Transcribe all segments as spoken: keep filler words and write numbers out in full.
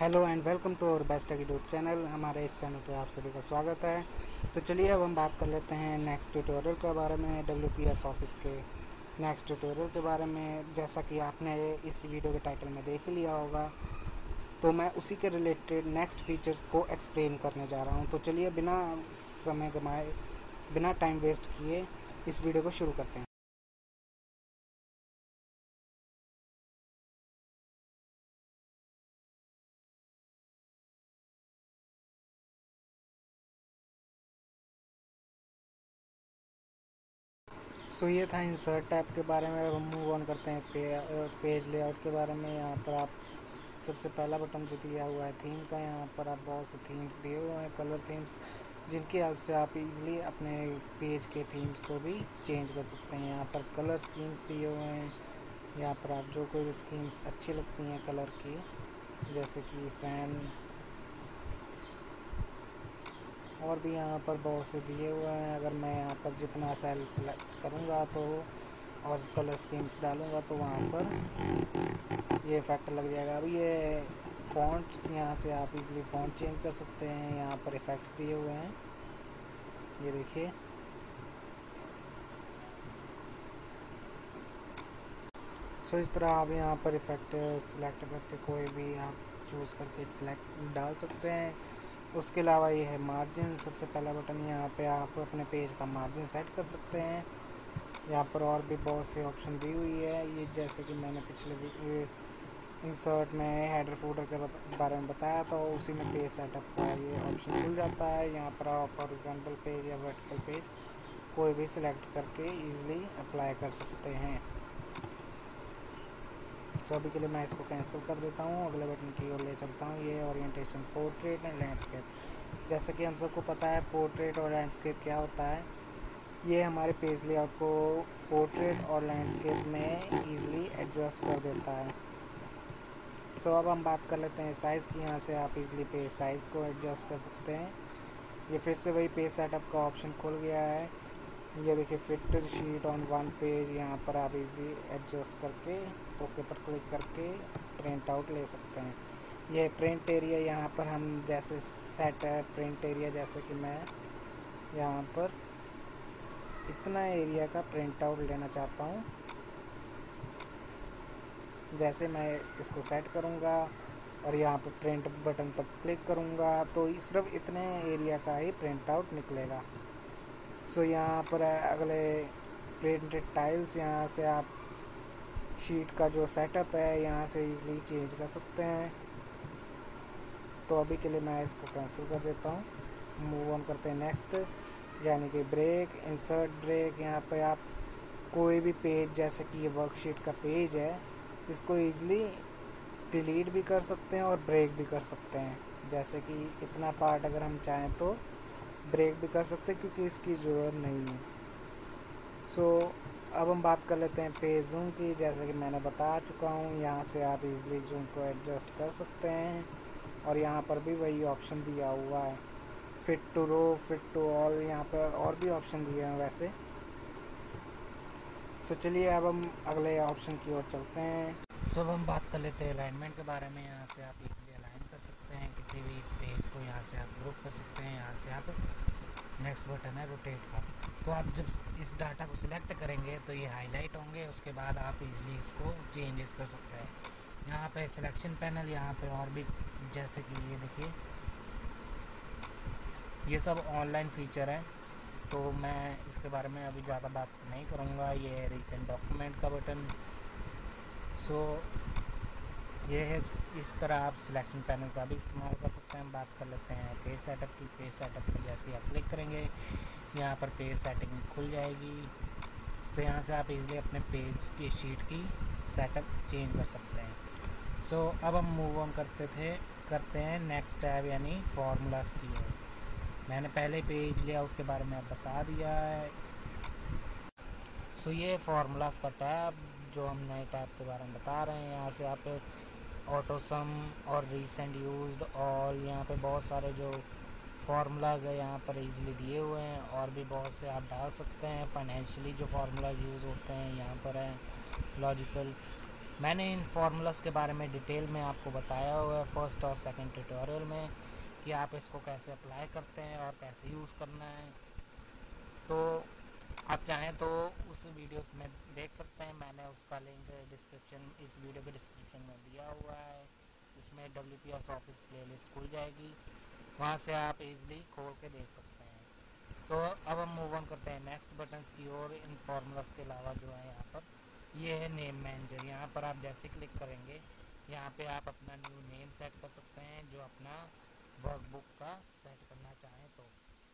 Hello and welcome to our Bestech YouTube channel. हमारे इस channel पे आप सभी का स्वागत है। तो चलिए अब हम बात कर लेते हैं नेक्स्ट ट्यूटोरियल के बारे में, डब्ल्यू पी एस ऑफिस के नेक्स्ट ट्यूटोरियल के बारे में। जैसा कि आपने इस वीडियो के टाइटल में देख ही लिया होगा, तो मैं उसी के रिलेटेड नेक्स्ट फीचर्स को एक्सप्लेन करने जा रहा हूँ। तो चलिए बिना समय गंवाए, बिना टाइम वेस्ट किए इस वीडियो को शुरू करते हैं। सो ये था इंसर्ट टैब के बारे में। अब हम मूव ऑन करते हैं पे, पेज लेआउट के बारे में। यहाँ पर आप सबसे पहला बटन जो दिया हुआ है थीम का, यहाँ पर आप बहुत से थीम्स दिए हुए हैं, कलर थीम्स, जिनकी हेल्प से आप इजीली अपने पेज के थीम्स को भी चेंज कर सकते हैं। यहाँ पर कलर स्कीम्स दिए हुए हैं। यहाँ पर आप जो कोई भी स्कीम्स अच्छी लगती हैं कलर की, जैसे कि फैन, और भी यहाँ पर बहुत से दिए हुए हैं। अगर मैं यहाँ पर जितना सेल सेलेक्ट करूँगा तो और कलर स्कीम्स डालूँगा तो वहाँ पर ये इफेक्ट लग जाएगा। अब ये फ़ॉन्ट्स, यहाँ से आप इजीली फ़ॉन्ट चेंज कर सकते हैं। यहाँ पर इफ़ेक्ट्स दिए हुए हैं, ये देखिए। सो इस तरह आप यहाँ पर इफ़ेक्ट सिलेक्ट करके कोई भी आप चूज़ करके सिलेक्ट डाल सकते हैं। उसके अलावा ये है मार्जिन, सबसे पहला बटन। यहाँ पे आप अपने पेज का मार्जिन सेट कर सकते हैं। यहाँ पर और भी बहुत सी ऑप्शन दी हुई है, ये जैसे कि मैंने पिछले इंसर्ट में हेडर फूटर के बारे में बताया, तो उसी में पेज सेटअप का ये ऑप्शन खुल जाता है। यहाँ पर आप हॉरिजॉन्टल पेज या वर्टिकल पेज कोई भी सिलेक्ट करके इजीली अप्लाई कर सकते हैं। तो अभी के लिए मैं इसको कैंसिल कर देता हूँ, अगले बटन की ओर ले चलता हूँ। ये ओरिएंटेशन, पोर्ट्रेट एंड लैंडस्केप। जैसे कि हम सबको पता है पोर्ट्रेट और लैंडस्केप क्या होता है। ये हमारे पेज लेआउट को पोर्ट्रेट और लैंडस्केप में इजीली एडजस्ट कर देता है। सो so, अब हम बात कर लेते हैं साइज़ की। यहाँ से आप इजीली पेज साइज़ को एडजस्ट कर सकते हैं। ये फिर से वही पेज सेटअप का ऑप्शन खुल गया है। ये देखिए, fit sheet on one page. यहाँ पर आप इजीली एडजस्ट करके ओके पर क्लिक करके प्रिंट आउट ले सकते हैं। ये प्रिंट एरिया, यहाँ पर हम जैसे सेट है प्रिंट एरिया, जैसे कि मैं यहाँ पर इतना एरिया का प्रिंट आउट लेना चाहता हूँ। जैसे मैं इसको सेट करूँगा और यहाँ पर प्रिंट बटन पर क्लिक करूँगा तो सिर्फ इतने एरिया का ही प्रिंट आउट निकलेगा। सो so, यहाँ पर अगले प्रिंटेड टाइल्स, यहाँ से आप शीट का जो सेटअप है यहाँ से इजीली चेंज कर सकते हैं। तो अभी के लिए मैं इसको कैंसिल कर देता हूँ। मूव ऑन करते हैं नेक्स्ट, यानी कि ब्रेक, इंसर्ट ब्रेक। यहाँ पे आप कोई भी पेज, जैसे कि ये वर्कशीट का पेज है, इसको इजीली डिलीट भी कर सकते हैं और ब्रेक भी कर सकते हैं। जैसे कि इतना पार्ट अगर हम चाहें तो ब्रेक भी कर सकते हैं, क्योंकि इसकी ज़रूरत नहीं है। सो so, अब हम बात कर लेते हैं पेज जूम की। जैसे कि मैंने बता चुका हूँ, यहाँ से आप इजीली जूम को एडजस्ट कर सकते हैं। और यहाँ पर भी वही ऑप्शन दिया हुआ है, fit to row, fit to all. यहाँ पर और भी ऑप्शन दिए हैं वैसे। सो so, चलिए अब हम अगले ऑप्शन की ओर चलते हैं। सो so, अब हम बात कर लेते हैं अलाइनमेंट के बारे में। यहाँ से आप इजीली अलाइन कर सकते हैं किसी भी पेज को। यहाँ से आप ग्रुप कर सकते हैं। यहाँ से आप, नेक्स्ट बटन है रोटेट का, तो आप जब इस डाटा को सिलेक्ट करेंगे तो ये हाईलाइट होंगे। उसके बाद आप इजीली इसको चेंजेस कर सकते हैं। यहाँ पे सिलेक्शन पैनल, यहाँ पे और भी, जैसे कि ये देखिए, ये सब ऑनलाइन फीचर है, तो मैं इसके बारे में अभी ज़्यादा बात नहीं करूँगा। ये है रिसेंट डॉक्यूमेंट का बटन। सो ये है, इस तरह आप सिलेक्शन पैनल का भी इस्तेमाल कर सकते हैं। हम बात कर लेते हैं पेज सेटअप की। पेज सेटअप में जैसे ही आप क्लिक करेंगे, यहाँ पर पेज सेटिंग खुल जाएगी। तो यहाँ से आप इजीली अपने पेज की शीट की सेटअप चेंज कर सकते हैं। सो so, अब हम मूव ऑन करते थे करते हैं नेक्स्ट टैब, यानी फार्मूलाज की है। मैंने पहले पेज लेआउट के बारे में आप बता दिया है। सो so, ये फार्मूलाज का टैब जो हम नए टैब के बारे में बता रहे हैं। यहाँ से आप ऑटो सम और रीसेंट यूज्ड ऑल, यहाँ पे बहुत सारे जो फार्मूलाज है यहाँ पर इजीली दिए हुए हैं। और भी बहुत से आप डाल सकते हैं। फाइनेंशियली जो फार्मूलाज यूज़ होते हैं यहाँ पर हैं, लॉजिकल। मैंने इन फार्मूलास के बारे में डिटेल में आपको बताया हुआ है फर्स्ट और सेकंड ट्यूटोरियल में कि आप इसको कैसे अप्लाई करते हैं और कैसे यूज़ करना है। तो आप चाहें तो उस वीडियोस में देख सकते हैं, मैंने उसका लिंक डिस्क्रिप्शन इस वीडियो के डिस्क्रिप्शन में दिया हुआ है। उसमें W P S office playlist खुल जाएगी, वहाँ से आप इजीली खोल के देख सकते हैं। तो अब हम मूव ऑन करते हैं नेक्स्ट बटन्स की ओर। इन फार्मूलास के अलावा जो है यहाँ पर ये है नेम मैनेजर। यहाँ पर आप जैसे क्लिक करेंगे यहाँ पे आप अपना न्यू नेम सेट कर सकते हैं, जो अपना वर्कबुक का सेट करना चाहें तो।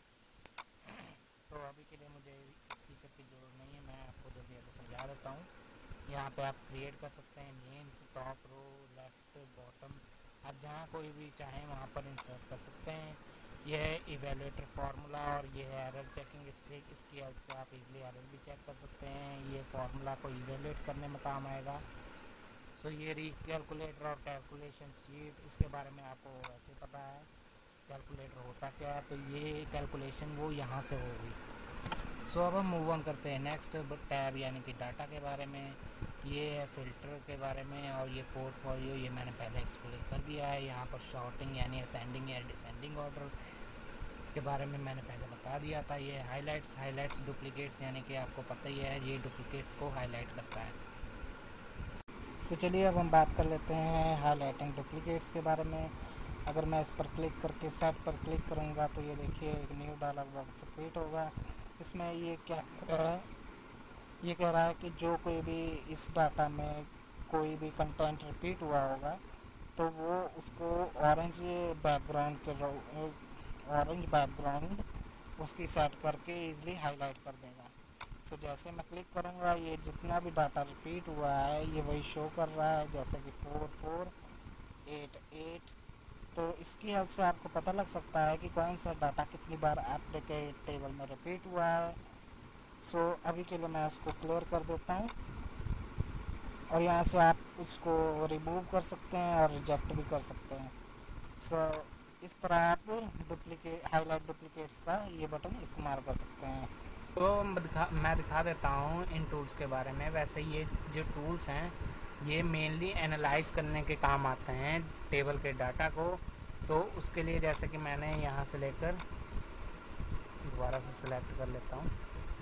तो अभी के लिए मुझे इस फीचर की ज़रूरत नहीं है, मैं आपको जल्दी जल्दी समझा देता हूँ। यहाँ पे आप क्रिएट कर सकते हैं names, top row, left, bottom, आप जहाँ कोई भी चाहें वहाँ पर इंसर्ट कर सकते हैं। यह है इवेलुएटर फार्मूला और ये है एरर चेकिंग। इससे इसकी हेल्प से आप इजीली एरर भी चेक कर सकते हैं। ये फार्मूला को इवेलुएट करने में काम आएगा। सो ये रिकैलकुलेटर और कैलकुलेशन शीट, इसके बारे में आपको वैसे पता है कैलकुलेटर होता क्या है। तो ये कैलकुलेशन वो यहाँ से होगी। सो अब हम मूव ऑन करते हैं नेक्स्ट टैब यानी कि डाटा के बारे में। ये है फिल्टर के बारे में और ये पोर्टफोलियो, ये मैंने पहले एक्सप्लेन कर दिया है। यहाँ पर शॉर्टिंग यानी असेंडिंग या डिसेंडिंग ऑर्डर के बारे में मैंने पहले बता दिया था। ये हाइलाइट्स हाइलाइट्स डुप्लीकेट्स यानी कि आपको पता ही है, ये डुप्लीकेट्स को हाईलाइट करता है। तो चलिए अब हम बात कर लेते हैं हाईलाइटिंग डुप्लीकेट्स के बारे में। अगर मैं इस पर क्लिक करके सेट पर क्लिक करूँगा तो ये देखिए एक न्यू डायलॉग बॉक्स क्रिएट होगा। इसमें ये क्या कह रहा है, ये कह रहा है कि जो कोई भी इस डाटा में कोई भी कंटेंट रिपीट हुआ होगा तो वो उसको ऑरेंज बैकग्राउंड के ऑरेंज बैकग्राउंड उसकी सेट करके इजीली हाईलाइट कर देगा। सो so, जैसे मैं क्लिक करूँगा ये जितना भी डाटा रिपीट हुआ है ये वही शो कर रहा है, जैसे कि फोर फोर एट एट। तो इसकी हेल्प से आपको पता लग सकता है कि कौन सा डाटा कितनी बार आपके टेबल में रिपीट हुआ है। सो so, अभी के लिए मैं उसको क्लियर कर देता हूँ और यहाँ से आप उसको रिमूव कर सकते हैं और रिजेक्ट भी कर सकते हैं। सो so, इस तरह आप डुप्लीकेट हाईलाइट डुप्लीकेट्स का ये बटन इस्तेमाल कर सकते हैं। तो दिखा, मैं दिखा देता हूँ इन टूल्स के बारे में। वैसे ये जो टूल्स हैं ये मेनली एनालाइज करने के काम आते हैं टेबल के डाटा को। तो उसके लिए जैसे कि मैंने यहाँ से लेकर दोबारा से सिलेक्ट कर लेता हूँ।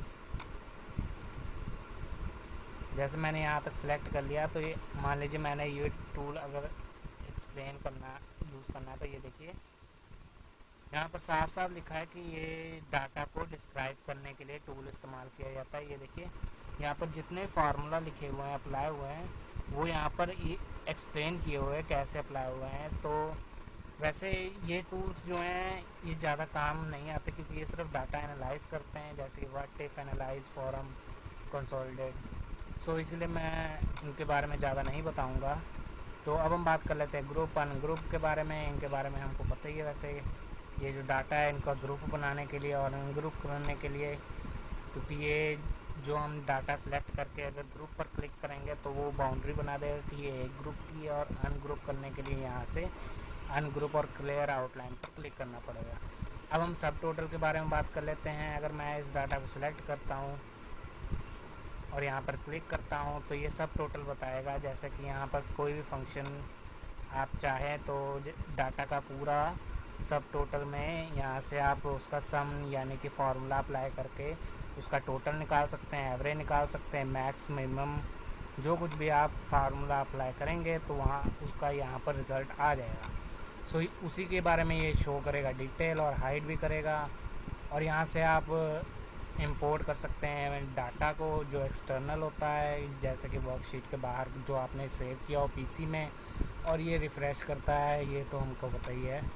जैसे मैंने यहाँ तक सिलेक्ट कर लिया तो ये मान लीजिए मैंने ये टूल अगर एक्सप्लेन करना यूज़ करना है तो ये देखिए यहाँ पर साफ साफ लिखा है कि ये डाटा को डिस्क्राइब करने के लिए टूल इस्तेमाल किया जाता है। ये देखिए यहाँ पर जितने फार्मूला लिखे हुए हैं अप्लाई हुए हैं वो यहाँ पर ये एक्सप्लेन किए हुए हैं कैसे अप्लाई हुए हैं। तो वैसे ये टूल्स जो हैं ये ज़्यादा काम नहीं आते क्योंकि ये सिर्फ डाटा एनालाइज करते हैं, जैसे कि what if analyze form consolidate. So इसलिए मैं इनके बारे में ज़्यादा नहीं बताऊँगा। तो अब हम बात कर लेते हैं ग्रुप अन ग्रुप के बारे में। इनके बारे में हमको पता ही है, वैसे ये जो डाटा है इनका ग्रुप बनाने के लिए और अनग्रुप करने के लिए, क्योंकि ये जो हम डाटा सेलेक्ट करके अगर ग्रुप पर क्लिक करेंगे तो वो बाउंड्री बना देगा कि ये एक ग्रुप की है और अनग्रुप करने के लिए यहाँ से अनग्रुप और क्लियर आउटलाइन पर क्लिक करना पड़ेगा। अब हम सब टोटल के बारे में बात कर लेते हैं। अगर मैं इस डाटा को सिलेक्ट करता हूँ और यहाँ पर क्लिक करता हूँ तो ये सब टोटल बताएगा। जैसे कि यहाँ पर कोई भी फंक्शन आप चाहें तो डाटा का पूरा सब टोटल में यहाँ से आप उसका सम यानी कि फार्मूला अप्लाई करके उसका टोटल निकाल सकते हैं, एवरेज निकाल सकते हैं, मैक्स मिनिमम जो कुछ भी आप फार्मूला अप्लाई करेंगे तो वहाँ उसका यहाँ पर रिज़ल्ट आ जाएगा। सो उसी के बारे में ये शो करेगा डिटेल और हाइड भी करेगा। और यहाँ से आप इंपोर्ट कर सकते हैं डाटा को जो एक्सटर्नल होता है, जैसे कि वर्कशीट के बाहर जो आपने सेव किया हो पीसी में, और ये रिफ़्रेश करता है, ये तो हमको पता ही है।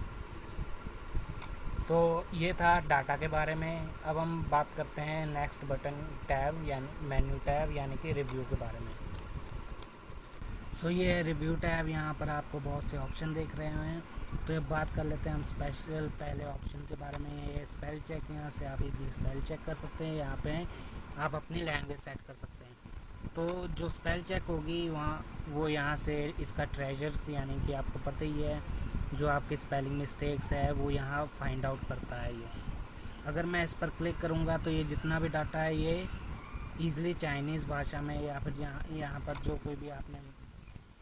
तो ये था डाटा के बारे में। अब हम बात करते हैं नेक्स्ट बटन टैब यानी मेन्यू टैब यानी कि रिव्यू के बारे में। सो so, ये रिव्यू टैब, यहाँ पर आपको बहुत से ऑप्शन देख रहे हैं। तो अब बात कर लेते हैं हम स्पेशल पहले ऑप्शन के बारे में। ये स्पेल चेक, यहाँ से आप इजीली स्पेल चेक कर सकते हैं। यहाँ पे आप अपनी लैंग्वेज सेट कर सकते हैं। तो जो स्पेल चेक होगी वहाँ वो यहाँ से इसका ट्रेजर्स यानी कि आपको पता ही है जो आपके स्पेलिंग मिस्टेक्स है वो यहाँ फाइंड आउट करता है। ये अगर मैं इस पर क्लिक करूँगा तो ये जितना भी डाटा है ये ईज़िली चाइनीज़ भाषा में या फिर यहाँ यहाँ पर जो कोई भी आपने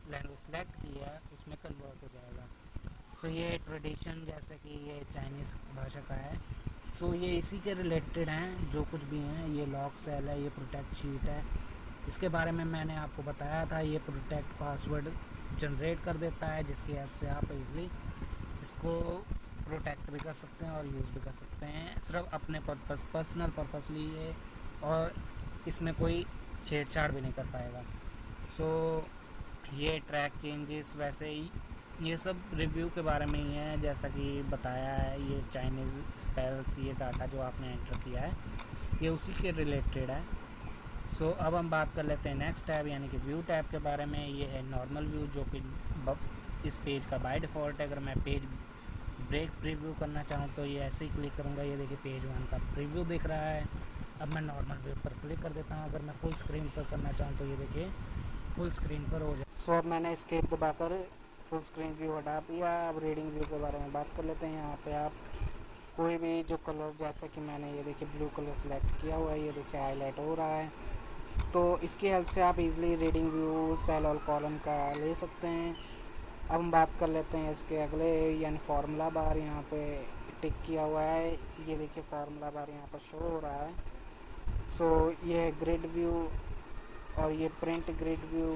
लैंग्वेज सेलेक्ट की है उसमें कन्वर्ट हो जाएगा। सो so, ये ट्रेडिशन जैसे कि ये चाइनीज़ भाषा का है। सो so, ये इसी के रिलेटेड हैं जो कुछ भी हैं। ये लॉक सेल है, ये प्रोटेक्ट शीट है, इसके बारे में मैंने आपको बताया था। ये प्रोटेक्ट पासवर्ड जनरेट कर देता है जिसकी हेल्प से आप इजली इसको प्रोटेक्ट भी कर सकते हैं और यूज़ भी कर सकते हैं सिर्फ अपने पर्पस पर्सनल पर्पस लिए, और इसमें कोई छेड़छाड़ भी नहीं कर पाएगा। सो so, ये ट्रैक चेंजेस वैसे ही ये सब रिव्यू के बारे में ही है जैसा कि बताया है। ये चाइनीज़ स्पेल्स, ये डाटा जो आपने एंटर किया है ये उसी के रिलेटेड है। सो so, अब हम बात कर लेते हैं नेक्स्ट टैब यानी कि व्यू टैब के बारे में। ये है नॉर्मल व्यू जो कि इस पेज का बाय डिफ़ॉल्ट है। अगर मैं पेज ब्रेक प्रीव्यू करना चाहूँ तो ये ऐसे ही क्लिक करूँगा, ये देखिए पेज वन का प्रीव्यू दिख रहा है। अब मैं नॉर्मल व्यू पर क्लिक कर देता हूँ। अगर मैं फुल स्क्रीन पर करना चाहूँ तो ये देखिए फुल स्क्रीन पर हो जाए। सो अब मैंने एस्केप दबाकर फुल स्क्रीन व्यू हटा दिया। अब रीडिंग व्यू के बारे में बात कर लेते हैं। यहाँ पे आप कोई भी जो कलर, जैसे कि मैंने ये देखिए ब्लू कलर सेलेक्ट किया हुआ है, ये देखिए हाईलाइट हो रहा है। तो इसकी हेल्प से आप इजीली रीडिंग व्यू सेल और कॉलम का ले सकते हैं। अब हम बात कर लेते हैं इसके अगले यानी फार्मूला बार। यहाँ पे टिक किया हुआ है, ये देखिए फार्मूला बार यहाँ पर शो हो रहा है। सो so, ये है ग्रिड व्यू और ये प्रिंट ग्रिड व्यू।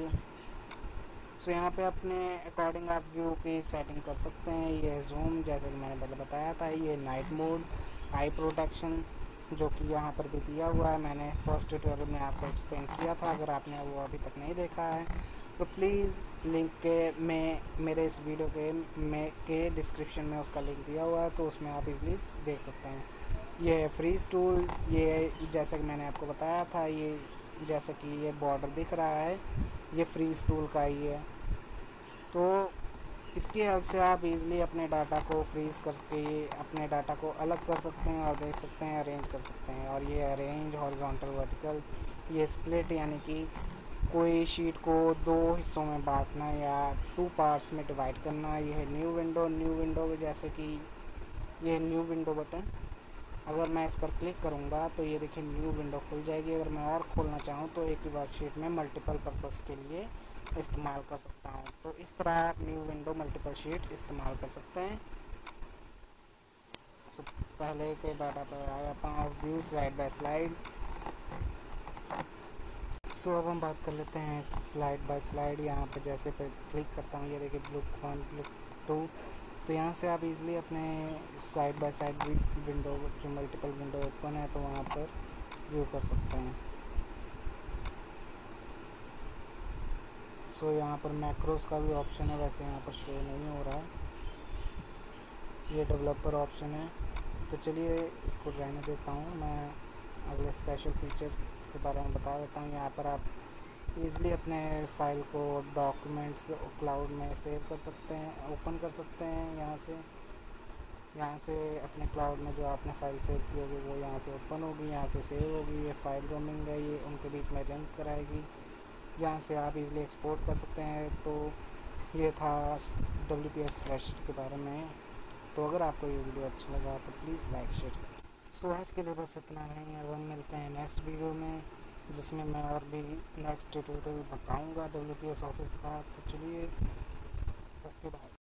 सो यहाँ पे अपने अकॉर्डिंग आप व्यू की सेटिंग कर सकते हैं। ये जूम जैसे कि मैंने पहले बताया था, ये नाइट मोड, आई प्रोटेक्शन जो कि यहाँ पर भी दिया हुआ है। मैंने फर्स्ट ट्यूटोरियल में आपको एक्सप्लेन किया था। अगर आपने वो अभी तक नहीं देखा है तो प्लीज़ लिंक के में मेरे इस वीडियो के में के डिस्क्रिप्शन में उसका लिंक दिया हुआ है, तो उसमें आप इजली देख सकते हैं। ये है फ्रीज टूल, ये जैसा कि मैंने आपको बताया था, ये जैसा कि ये बॉर्डर दिख रहा है ये फ्रीज टूल का ही है। तो इसकी हेल्प से आप इजीली अपने डाटा को फ्रीज करके अपने डाटा को अलग कर सकते हैं और देख सकते हैं, अरेंज कर सकते हैं। और ये अरेंज, हॉरिजॉन्टल, वर्टिकल, ये स्प्लिट यानी कि कोई शीट को दो हिस्सों में बांटना या टू पार्ट्स में डिवाइड करना। ये है न्यू विंडो। न्यू विंडो जैसे कि ये न्यू विंडो बटन, अगर मैं इस पर क्लिक करूँगा तो ये देखिए न्यू विंडो खुल जाएगी। अगर मैं और खोलना चाहूँ तो एक ही वर्कशीट में मल्टीपल पर्पस के लिए इस्तेमाल कर सकता हूँ। तो इस तरह आप न्यू विंडो मल्टीपल शीट इस्तेमाल कर सकते हैं। so, पहले के डाटा पर आ जाता हूँ, view slide by slide. So so, अब हम बात कर लेते हैं स्लाइड बाय स्लाइड। यहाँ पे जैसे पे क्लिक करता हूँ, ये देखिए लुक वन, लुक टू। तो यहाँ से आप इजीली अपने साइड बाय साइड विंडो जो मल्टीपल विंडो ओपन है तो वहाँ पर व्यू कर सकते हैं। सो so, यहाँ पर मैक्रोस का भी ऑप्शन है, वैसे यहाँ पर शो नहीं हो रहा है। ये डेवलपर ऑप्शन है। तो चलिए इसको रहने देता हूँ। मैं अगले स्पेशल फीचर के बारे में बता देता हूँ। यहाँ पर आप इजीली अपने फाइल को डॉक्यूमेंट्स क्लाउड में सेव कर सकते हैं, ओपन कर सकते हैं। यहाँ से यहाँ से अपने क्लाउड में जो आपने फाइल सेव की होगी वो यहाँ से ओपन होगी, यहाँ से सेव होगी। ये फाइल रोमिंग है, ये उनके बीच में लिंक कराएगी। यहाँ से आप इजीली एक्सपोर्ट कर सकते हैं। तो ये था डब्ल्यू पी एस स्प्रेडशीट के बारे में। तो अगर आपको ये वीडियो अच्छा लगा तो प्लीज़ लाइक शेयर। सो आज के लिए बस इतना नहीं। अब हम मिलते हैं नेक्स्ट वीडियो में जिसमें मैं और भी नेक्स्ट ट्यूटोरियल बताऊँगा डब्ल्यू पी एस ऑफिस का। तो चलिए, ओके बाय।